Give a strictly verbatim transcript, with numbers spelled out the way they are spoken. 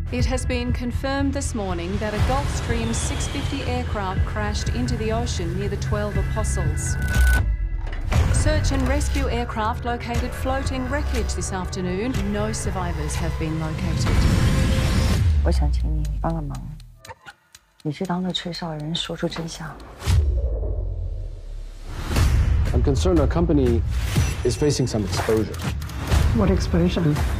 It has been confirmed this morning that a Gulfstream six fifty aircraft crashed into the ocean near the Twelve Apostles. Search and rescue aircraft located floating wreckage this afternoon. No survivors have been located. 我想请你帮个忙，你去当那吹哨人，说出真相。 I'm concerned our company is facing some exposure. What exposure?